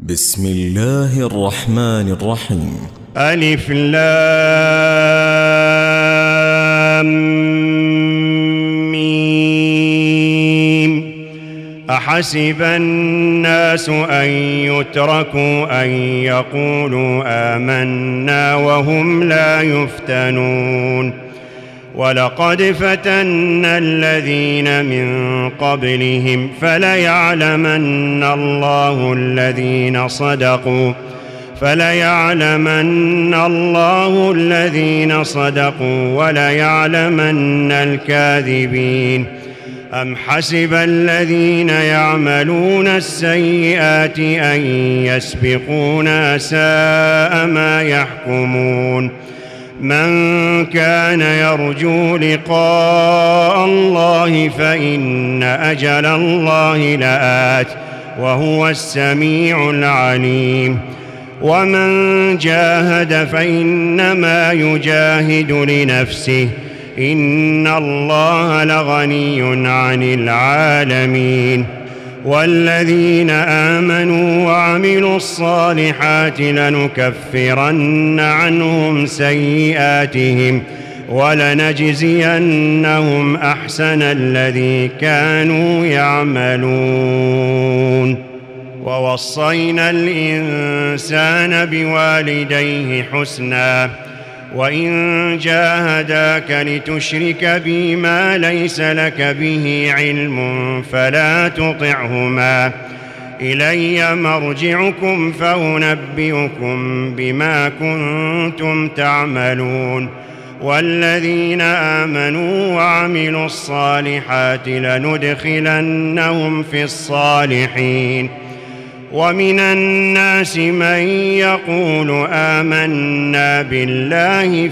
بسم الله الرحمن الرحيم. ألف لام ميم. أحسب الناس أن يتركوا أن يقولوا آمنا وهم لا يفتنون. ولقد فتنا الذين من قبلهم فليعلمن الله الذين صدقوا وليعلمن الكاذبين. أم حسب الذين يعملون السيئات أن يسبقونا ساء ما يحكمون. من كان يرجو لقاء الله فإن أجل الله لآت وهو السميع العليم. ومن جاهد فإنما يجاهد لنفسه إن الله لغني عن العالمين. والذين آمنوا وعملوا الصالحات لنكفرن عنهم سيئاتهم ولنجزينهم أحسن الذي كانوا يعملون. ووصينا الإنسان بوالديه حسنا وإن جاهداك لتشرك بي ما ليس لك به علم فلا تطعهما. إلي مرجعكم فأنبئكم بما كنتم تعملون. والذين آمنوا وعملوا الصالحات لندخلنهم في الصالحين. ومن الناس من يقول آمنا بالله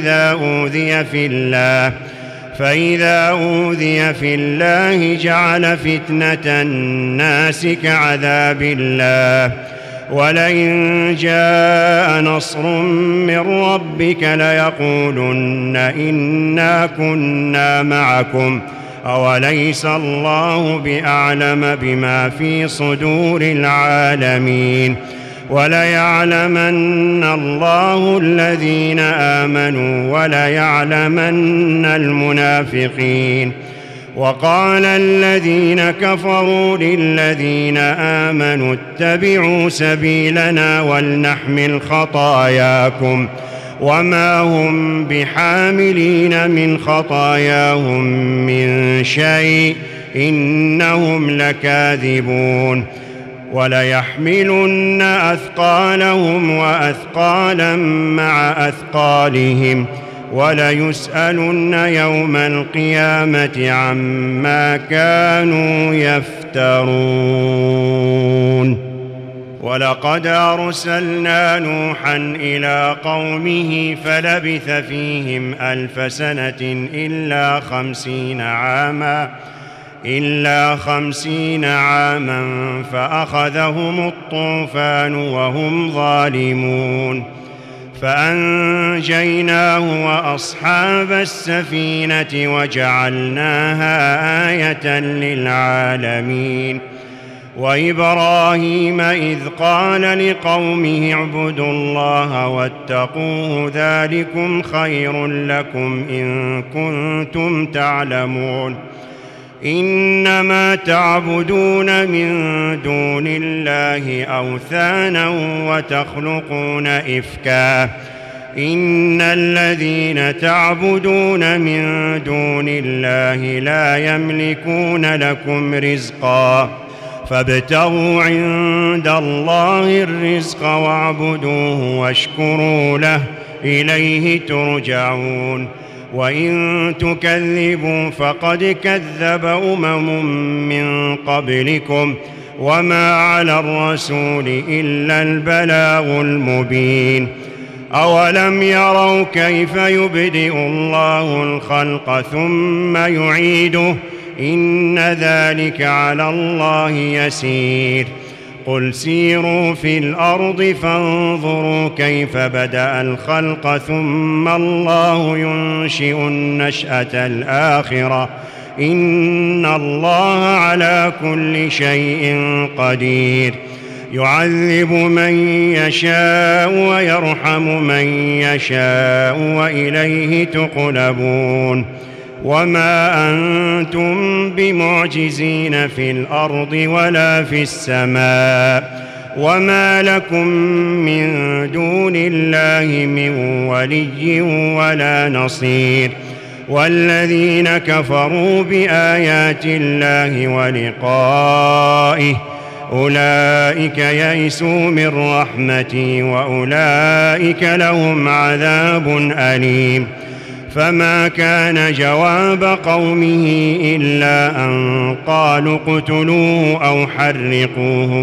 فإذا أوذي في الله جعل فتنة الناس كعذاب الله. ولئن جاء نصر من ربك ليقولن إنا كنا معكم أوليس الله بأعلم بما في صدور العالمين. وليعلمن الله الذين آمنوا وليعلمن المنافقين. وقال الذين كفروا للذين آمنوا اتبعوا سبيلنا ولنحمل خطاياكم وما هم بحاملين من خطاياهم من شيء إنهم لكاذبون. وليحملن أثقالهم وأثقالا مع أثقالهم وليسألن يوم القيامة عما كانوا يفترون. ولقد أرسلنا نوحا إلى قومه فلبث فيهم 1000 سنة إلا 50 عاما فأخذهم الطوفان وهم ظالمون. فأنجيناه وأصحاب السفينة وجعلناها آية للعالمين. وإبراهيم إذ قال لقومه اعبدوا الله واتقوه ذلكم خير لكم إن كنتم تعلمون. إنما تعبدون من دون الله أوثانا وتخلقون إفكا إن الذين تعبدون من دون الله لا يملكون لكم رزقا فابتغوا عند الله الرزق واعبدوه واشكروا له إليه ترجعون. وإن تكذبوا فقد كذب من قبلكم وما على الرسول إلا البلاغ المبين. أولم يروا كيف يبدئ الله الخلق ثم يعيده إن ذلك على الله يسير. قل سيروا في الأرض فانظروا كيف بدأ الخلق ثم الله ينشئ النشأة الآخرة إن الله على كل شيء قدير. يعذب من يشاء ويرحم من يشاء وإليه تقلبون وما أنتم بمعجزين في الأرض ولا في السماء وما لكم من دون الله من ولي ولا نصير والذين كفروا بآيات الله ولقائه أولئك يئسوا من رحمتي وأولئك لهم عذاب أليم فما كان جواب قومه إلا أن قالوا اقتلوه أو حرقوه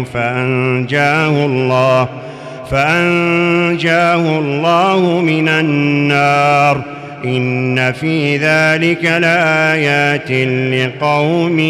فأنجاه الله من النار إن في ذلك لآيات لقوم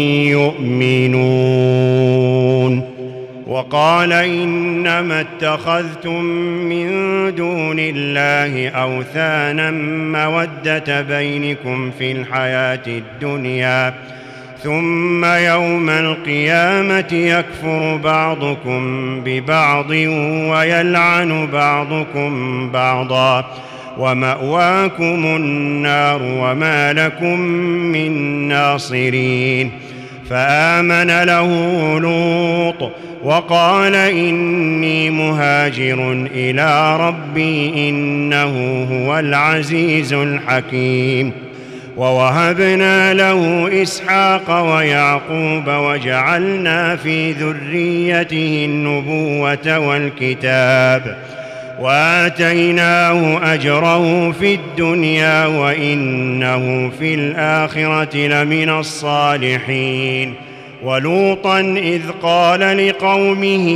يؤمنون وقال إنما اتخذتم من دون الله أوثانا مودة بينكم في الحياة الدنيا ثم يوم القيامة يكفر بعضكم ببعض ويلعن بعضكم بعضا ومأواكم النار وما لكم من ناصرين فآمن له لوط وقال إني مهاجر إلى ربي إنه هو العزيز الحكيم ووهبنا له إسحاق ويعقوب وجعلنا في ذريته النبوة والكتاب وآتيناه أجره في الدنيا وإنه في الآخرة لمن الصالحين ولوطا إذ قال لقومه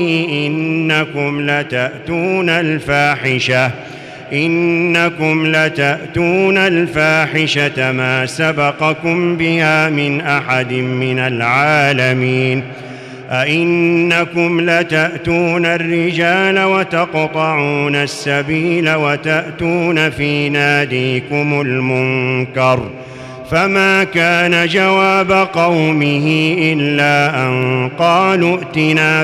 إنكم لتأتون الفاحشة ما سبقكم بها من أحد من العالمين أئنكم لتأتون الرجال وتقطعون السبيل وتأتون في ناديكم المنكر فما كان جواب قومه إلا أن قالوا ائتنا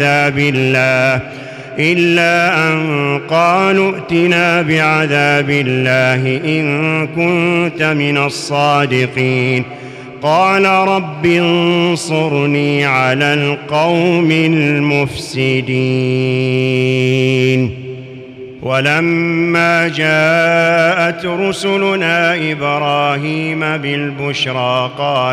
بعذاب الله إن كنت من الصادقين قال رب انصرني على القوم المفسدين ولما جاءت رسلنا إبراهيم بالبشرى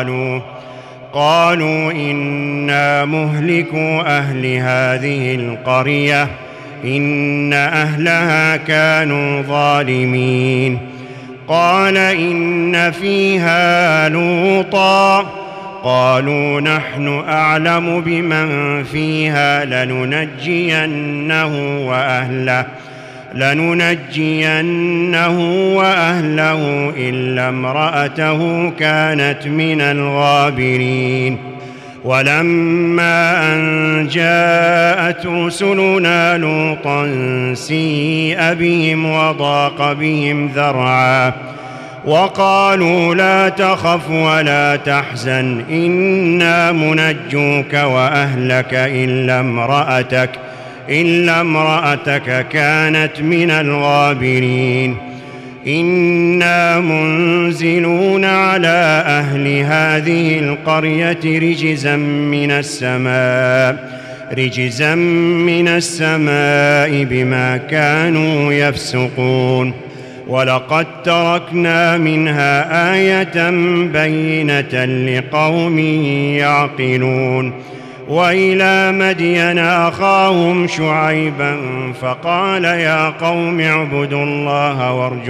قالوا إنا مهلكو أهل هذه القرية إن أهلها كانوا ظالمين قال إن فيها لوطا قالوا نحن أعلم بمن فيها لننجينه وأهله إلا امرأته كانت من الغابرين ولما أن جاءت رسلنا لوطا سيء بهم وضاق بهم ذرعا وقالوا لا تخف ولا تحزن إنا منجوك وأهلك إلا امرأتك كانت من الغابرين إنا منزلون على أهل هذه القرية رجزا من السماء بما كانوا يفسقون ولقد تركنا منها آية بينة لقوم يعقلون وإلى مدين أخاهم شعيبا فقال يا قوم اعبدوا الله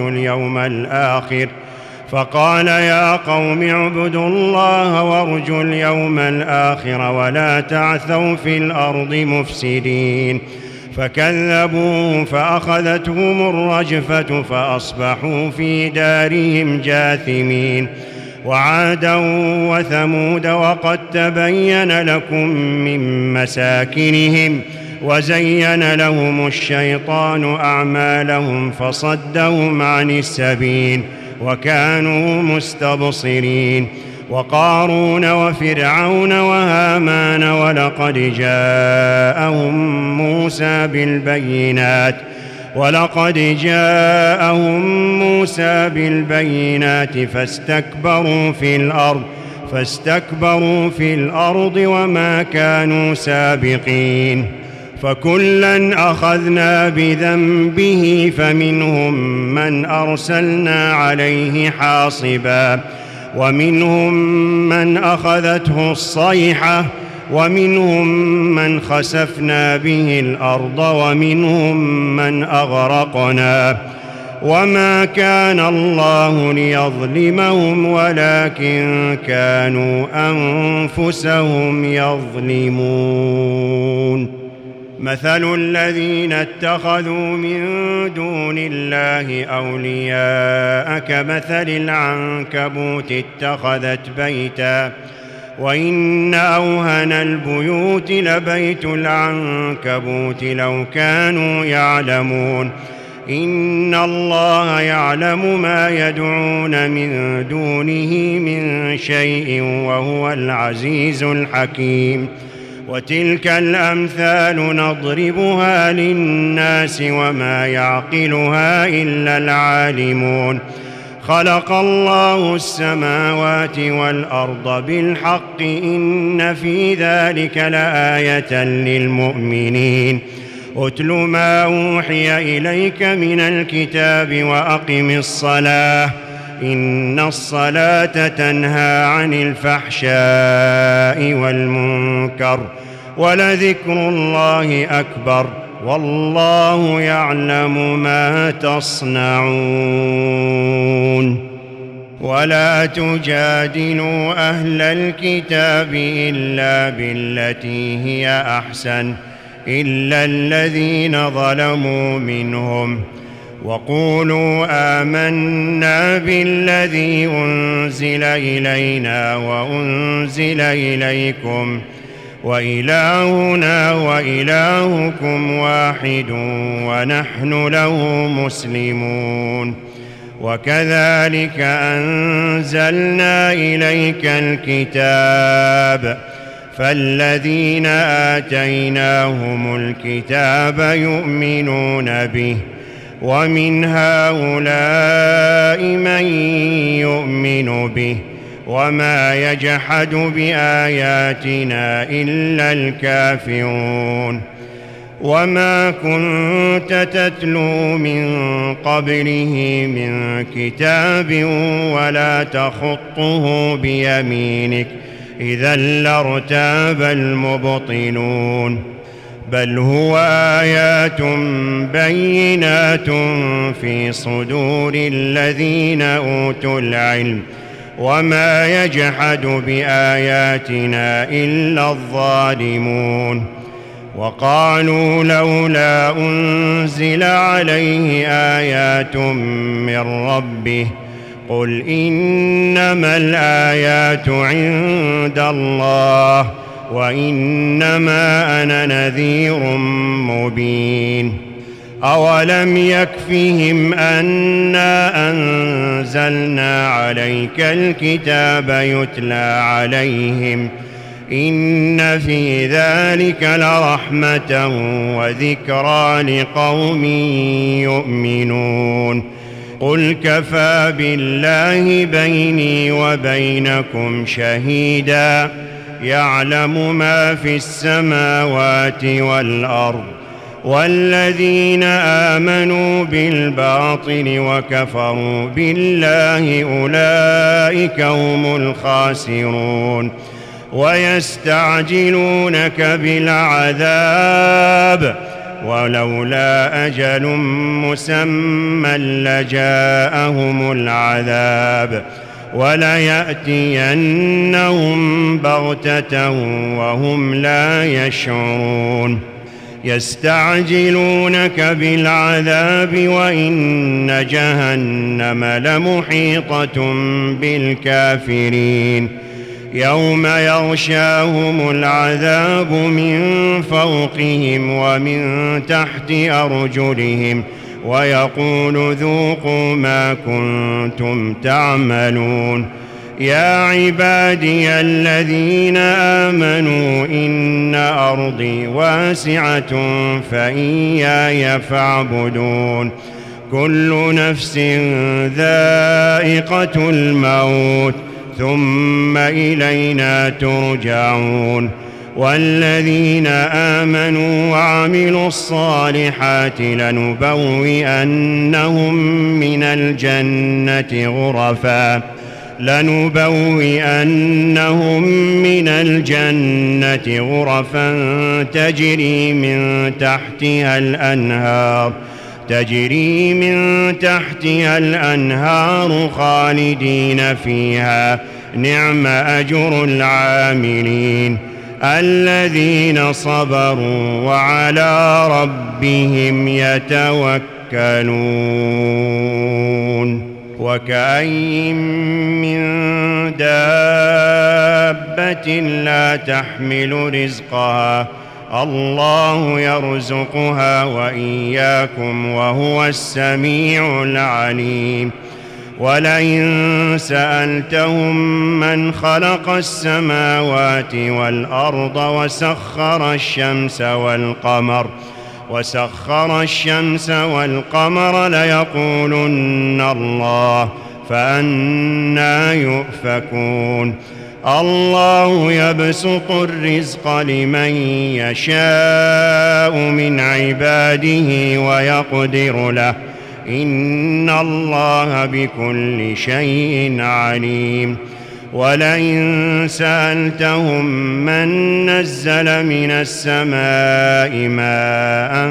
وارجوا اليوم الآخر ولا تعثوا في الأرض مفسدين فكذبوه فأخذتهم الرجفة فأصبحوا في دارهم جاثمين وعادا وثمود وقد تبين لكم من مساكنهم وزين لهم الشيطان أعمالهم فصدهم عن السبيل وكانوا مستبصرين وقارون وفرعون وهامان ولقد جاءهم موسى بالبينات فاستكبروا في الأرض وما كانوا سابقين فكلا أخذنا بذنبه فمنهم من أرسلنا عليه حاصبا ومنهم من أخذته الصيحة ومنهم من خسفنا به الأرض ومنهم من أغرقنا وما كان الله ليظلمهم ولكن كانوا أنفسهم يظلمون مثل الذين اتخذوا من دون الله أولياء كمثل العنكبوت اتخذت بيتا وإن أوهن البيوت لبيت العنكبوت لو كانوا يعلمون إن الله يعلم ما يدعون من دونه من شيء وهو العزيز الحكيم وتلك الأمثال نضربها للناس وما يعقلها إلا العالمون خلق الله السماوات والأرض بالحق إن في ذلك لآية للمؤمنين أتل ما أوحي إليك من الكتاب وأقم الصلاة إن الصلاة تنهى عن الفحشاء والمنكر ولذكر الله أكبر والله يعلم ما تصنعون ولا تجادلوا أهل الكتاب إلا بالتي هي أحسن إلا الذين ظلموا منهم وقولوا آمنا بالذي أنزل إلينا وأنزل إليكم وإلهنا وإلهكم واحد ونحن له مسلمون وكذلك أنزلنا إليك الكتاب فالذين آتيناهم الكتاب يؤمنون به ومن هؤلاء من يؤمن به وما يجحد بآياتنا إلا الكافرون وما كنت تتلو من قبله من كتاب ولا تخطه بيمينك إذا لارتاب المبطلون بل هو آيات بينات في صدور الذين أوتوا العلم وما يجحد بآياتنا إلا الظالمون وقالوا لولا أنزل عليه آيات من ربه قل إنما الآيات عند الله وإنما أنا نذير مبين أولم يكفهم أنا أنزلنا عليك الكتاب يتلى عليهم إن في ذلك لرحمة وذكرى لقوم يؤمنون قل كفى بالله بيني وبينكم شهيدا يعلم ما في السماوات والأرض والذين آمنوا بالباطل وكفروا بالله أولئك هم الخاسرون ويستعجلونك بالعذاب ولولا أجل مسمى لجاءهم العذاب وليأتينهم بغتة وهم لا يشعرون يستعجلونك بالعذاب وإن جهنم لمحيطة بالكافرين يوم يغشاهم العذاب من فوقهم ومن تحت أرجلهم ويقول ذوقوا ما كنتم تعملون يا عبادي الذين آمنوا إن أرضي واسعة فإياي فاعبدون كل نفس ذائقة الموت ثم إلينا ترجعون والذين آمنوا وعملوا الصالحات لنبوئنهم من الجنة غرفا تجري من تحتها الأنهار خالدين فيها نعم أجر العاملين الذين صبروا وعلى ربهم يتوكلون وكأين من دابة لا تحمل رزقها الله يرزقها وإياكم وهو السميع العليم ولئن سألتهم من خلق السماوات والأرض وسخر الشمس والقمر ليقولن الله فأنى يؤفكون الله يبسط الرزق لمن يشاء من عباده ويقدر له إن الله بكل شيء عليم ولئن سألتهم من نزل من السماء ماء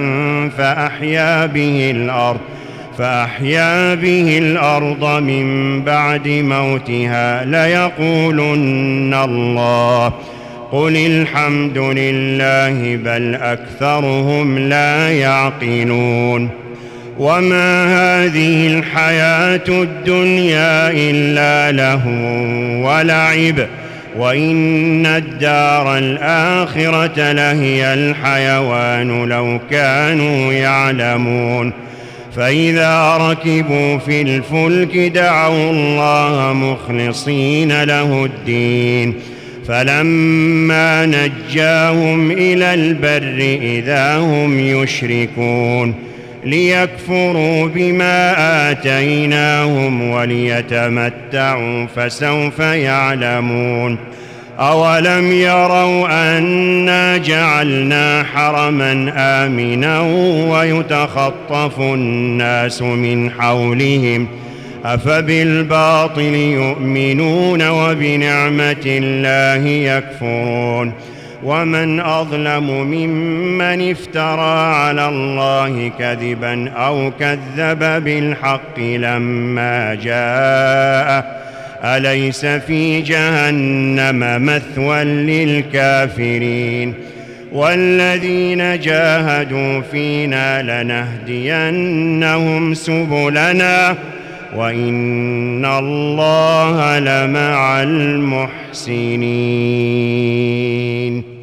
فأحيا به الأرض من بعد موتها ليقولن الله قل الحمد لله بل أكثرهم لا يعقلون وما هذه الحياة الدنيا إلا لهو ولعب وإن الدار الآخرة لهي الحيوان لو كانوا يعلمون فإذا ركبوا في الفلك دعوا الله مخلصين له الدين فلما نجاهم إلى البر إذا هم يشركون ليكفروا بما آتيناهم وليتمتعوا فسوف يعلمون أولم يروا أنا جعلنا حرما آمنا ويتخطف الناس من حولهم أفبالباطل يؤمنون وبنعمة الله يكفرون ومن أظلم ممن افترى على الله كذبا أو كذب بالحق لما جاءه أليس في جهنم مثوى للكافرين والذين جاهدوا فينا لنهدينهم سبلنا وإن الله لمع المحسنين